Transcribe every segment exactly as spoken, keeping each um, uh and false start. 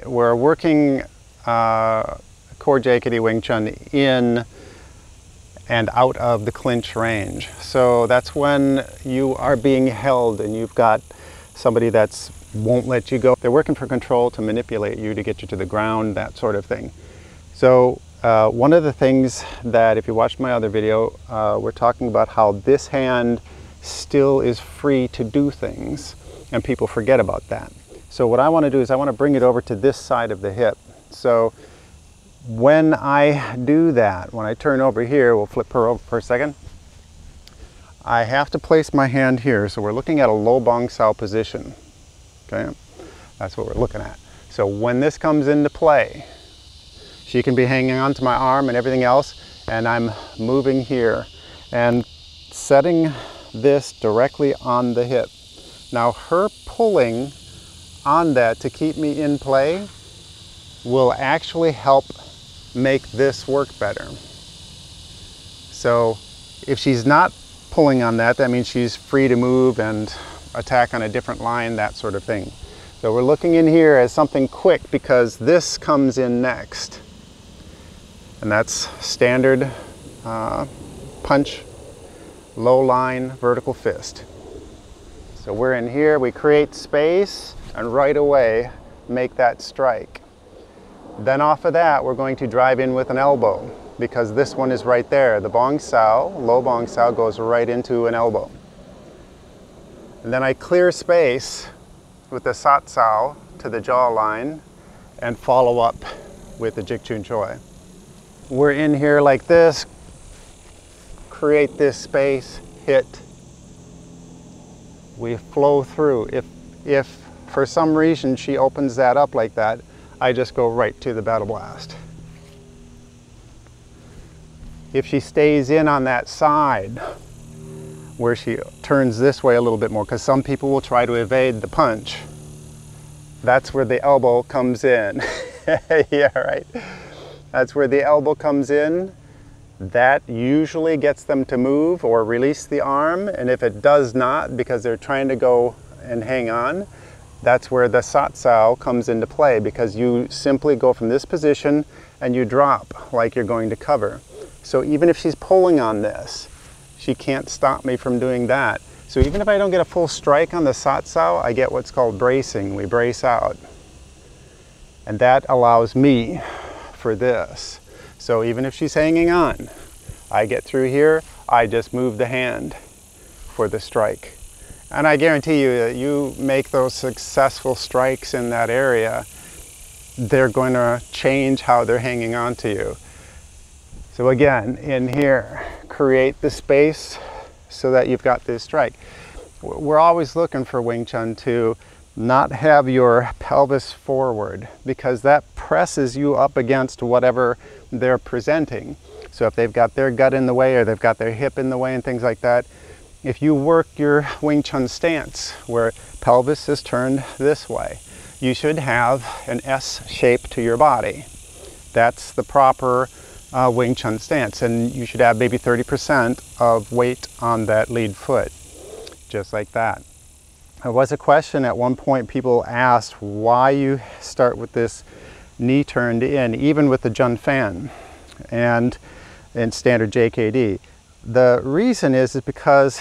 we're working uh, Core J K D Wing Chun in and out of the clinch range. So that's when you are being held and you've got somebody that's won't let you go. They're working for control to manipulate you, to get you to the ground, that sort of thing. So uh, one of the things that, if you watched my other video, uh, we're talking about how this hand still is free to do things, and people forget about that. So what I want to do is I want to bring it over to this side of the hip. So when I do that, when I turn over here, we'll flip her over for a second, I have to place my hand here. So we're looking at a low bong sao position. Okay, that's what we're looking at. So when this comes into play, she can be hanging on to my arm and everything else, and I'm moving here and setting this directly on the hip. Now her pulling on that to keep me in play will actually help make this work better. So if she's not pulling on that, that means she's free to move and attack on a different line, that sort of thing. So we're looking in here as something quick because this comes in next. And that's standard uh, punch, low line, vertical fist. So we're in here, we create space, and right away make that strike. Then off of that, we're going to drive in with an elbow, because this one is right there. The bong sao, low bong sao, goes right into an elbow. And then I clear space with the Saht Sao to the jaw line and follow up with the Jik Chun Choi. We're in here like this, create this space, hit. We flow through. If, if for some reason she opens that up like that, I just go right to the battle blast. If she stays in on that side, where she turns this way a little bit more, because some people will try to evade the punch, that's where the elbow comes in. Yeah, right. That's where the elbow comes in. That usually gets them to move or release the arm, and if it does not, because they're trying to go and hang on, that's where the Saht Sao comes into play, because you simply go from this position and you drop like you're going to cover. So even if she's pulling on this, she can't stop me from doing that. So even if I don't get a full strike on the Saht Sao, I get what's called bracing. We brace out. And that allows me for this. So even if she's hanging on, I get through here, I just move the hand for the strike. And I guarantee you that you make those successful strikes in that area, they're going to change how they're hanging on to you. So again, in here, create the space so that you've got this strike. We're always looking for Wing Chun to not have your pelvis forward, because that presses you up against whatever they're presenting. So if they've got their gut in the way or they've got their hip in the way and things like that, if you work your Wing Chun stance where pelvis is turned this way, you should have an S shape to your body. That's the proper uh, Wing Chun stance, and you should have maybe thirty percent of weight on that lead foot, just like that. There was a question at one point, people asked why you start with this knee turned in, even with the Jun Fan and in standard J K D. The reason is, is because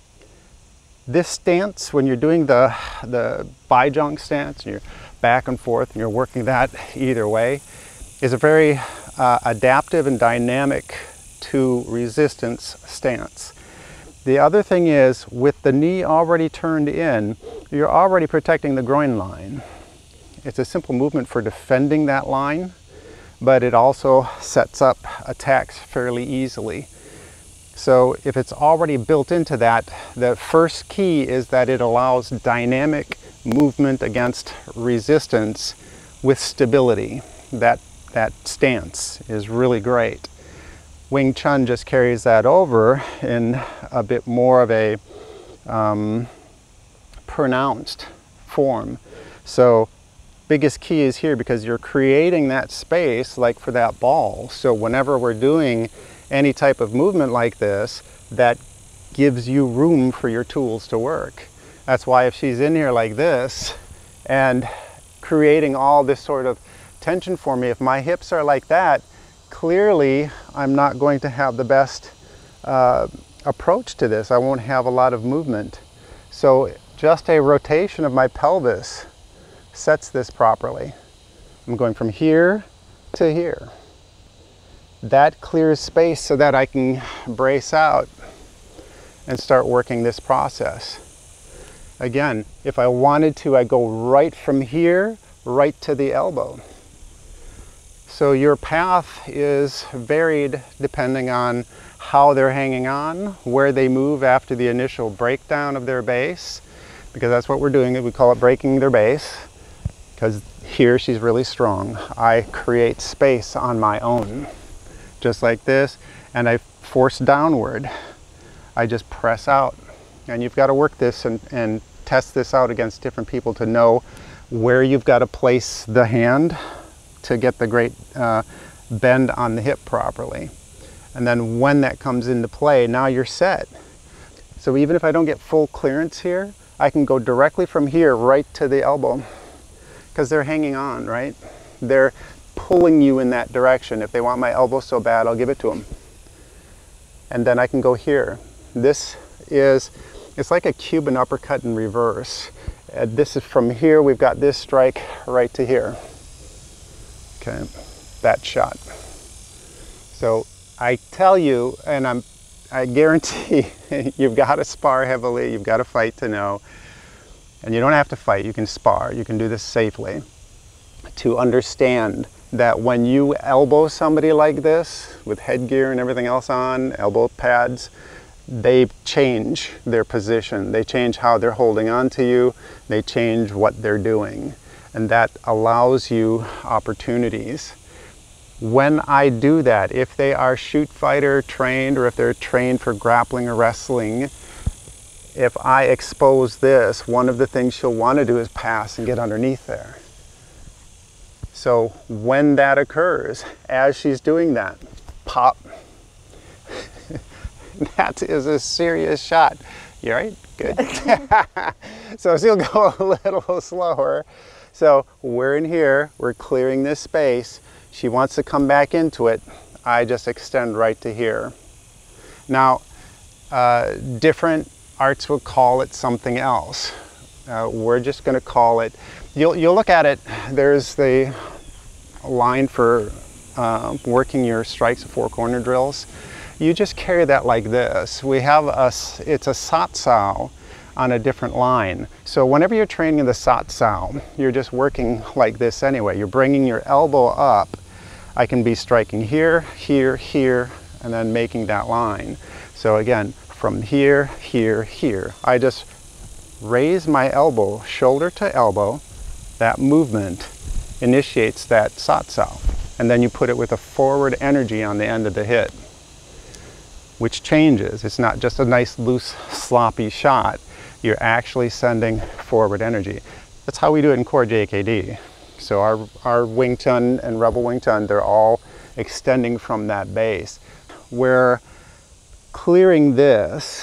this stance, when you're doing the, the bijunk stance, and you're back and forth and you're working that either way, is a very uh, adaptive and dynamic to resistance stance. The other thing is, with the knee already turned in, you're already protecting the groin line. It's a simple movement for defending that line, but it also sets up attacks fairly easily. So if it's already built into that, the first key is that it allows dynamic movement against resistance with stability. That, that stance is really great. Wing Chun just carries that over in a bit more of a um, pronounced form. So biggest key is here, because you're creating that space like for that ball. So whenever we're doing any type of movement like this, that gives you room for your tools to work. That's why if she's in here like this and creating all this sort of tension for me. If my hips are like that, clearly I'm not going to have the best uh, approach to this. I won't have a lot of movement. So just a rotation of my pelvis sets this properly. I'm going from here to here. That clears space so that I can brace out and start working this process. Again, if I wanted to, I go right from here, right to the elbow. So your path is varied depending on how they're hanging on, where they move after the initial breakdown of their base, because that's what we're doing. We call it breaking their base, because here she's really strong. I create space on my own, just like this, and I force downward. I just press out. And you've got to work this and, and test this out against different people to know where you've got to place the hand to get the great uh, bend on the hip properly. And then when that comes into play, now you're set. So even if I don't get full clearance here, I can go directly from here right to the elbow, because they're hanging on, right? They're pulling you in that direction. If they want my elbow so bad, I'll give it to them. And then I can go here. This is, it's like a Cuban uppercut in reverse. Uh, this is from here, we've got this strike right to here. Okay, that shot. So I tell you, and I'm, I guarantee you've got to spar heavily, you've got to fight to know. And you don't have to fight, you can spar, you can do this safely. To understand that when you elbow somebody like this, with headgear and everything else on, elbow pads, they change their position, they change how they're holding on to you, they change what they're doing. And that allows you opportunities. When I do that, if they are shoot fighter trained or if they're trained for grappling or wrestling, if I expose this, one of the things she'll want to do is pass and get underneath there. So when that occurs, as she's doing that, pop. That is a serious shot. You all right? Good. So she'll go a little slower. So we're in here, we're clearing this space. She wants to come back into it. I just extend right to here. Now, uh, different arts will call it something else. Uh, we're just going to call it, you'll, you'll look at it, there's the line for uh, working your strikes of four corner drills. You just carry that like this. We have a, it's a Saht Sao on a different line. So whenever you're training in the Saht Sao, you're just working like this anyway. You're bringing your elbow up. I can be striking here, here, here, and then making that line. So again, from here, here, here. I just raise my elbow, shoulder to elbow. That movement initiates that Saht Sao. And then you put it with a forward energy on the end of the hit, which changes. It's not just a nice, loose, sloppy shot. You're actually sending forward energy. That's how we do it in Core J K D. So our, our Wing Chun and Rebel Wing Chun, they're all extending from that base. We're clearing this.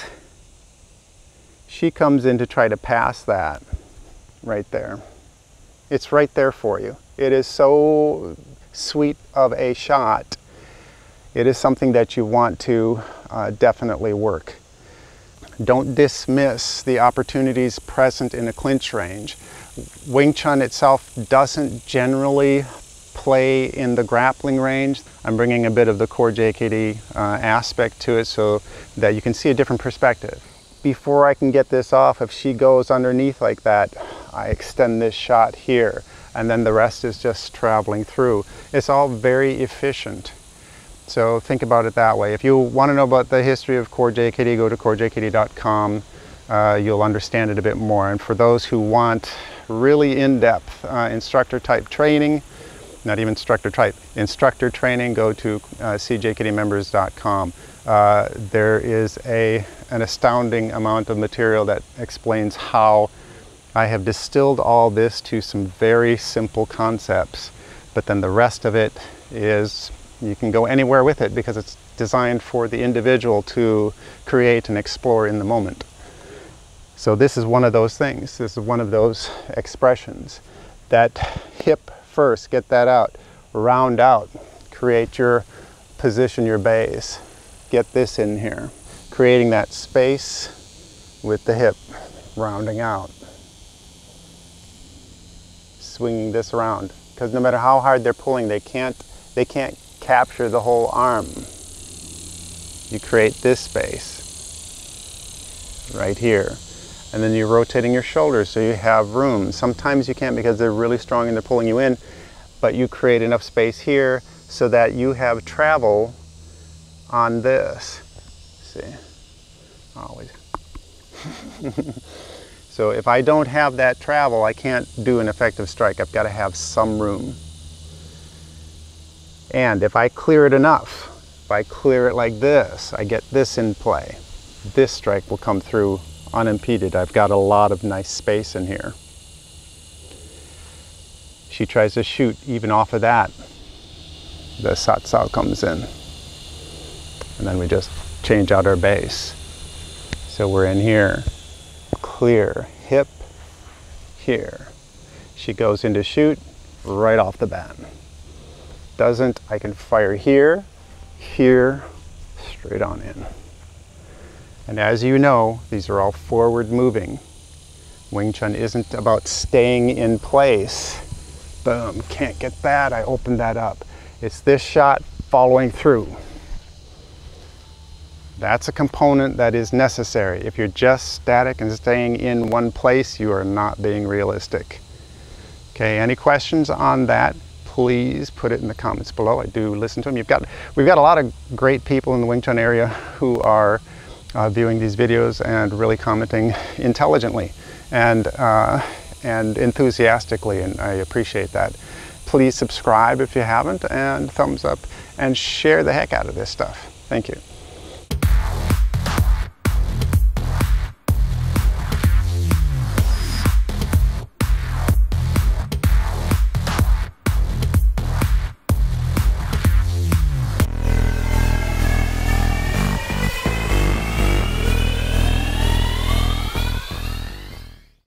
She comes in to try to pass that right there. It's right there for you. It is so sweet of a shot. It is something that you want to uh, definitely work. Don't dismiss the opportunities present in a clinch range. Wing Chun itself doesn't generally play in the grappling range. I'm bringing a bit of the Core J K D uh, aspect to it so that you can see a different perspective. Before I can get this off, if she goes underneath like that, I extend this shot here, and then the rest is just traveling through. It's all very efficient. So think about it that way. If you want to know about the history of Core J K D, go to core J K D dot com. Uh, you'll understand it a bit more. And for those who want really in-depth uh, instructor type training, not even instructor type, instructor training, go to uh, C J K D members dot com. Uh, there is a, an astounding amount of material that explains how I have distilled all this to some very simple concepts, but then the rest of it is, you can go anywhere with it because it's designed for the individual to create and explore in the moment. So this is one of those things. This is one of those expressions. that hip first, get that out, round out, create your position, your base, get this in here, creating that space with the hip, rounding out, swinging this around, because no matter how hard they're pulling, they can't, they can't capture the whole arm. You create this space right here. And then you're rotating your shoulders so you have room. Sometimes you can't because they're really strong and they're pulling you in, but you create enough space here so that you have travel on this. See, always. So if I don't have that travel, I can't do an effective strike. I've got to have some room. And if I clear it enough, if I clear it like this, I get this in play. This strike will come through unimpeded. I've got a lot of nice space in here. She tries to shoot even off of that. The Saht Sao comes in. And then we just change out our base. So we're in here. Clear, hip, here. She goes into shoot right off the bat. Doesn't, I can fire here, here, straight on in. And as you know, these are all forward moving. Wing Chun isn't about staying in place. Boom, can't get that, I opened that up. It's this shot following through. That's a component that is necessary. If you're just static and staying in one place, you are not being realistic. Okay, any questions on that? Please put it in the comments below. I do listen to them. You've got, we've got a lot of great people in the Wing Chun area who are uh, viewing these videos and really commenting intelligently and, uh, and enthusiastically, and I appreciate that. Please subscribe if you haven't, and thumbs up, and share the heck out of this stuff. Thank you.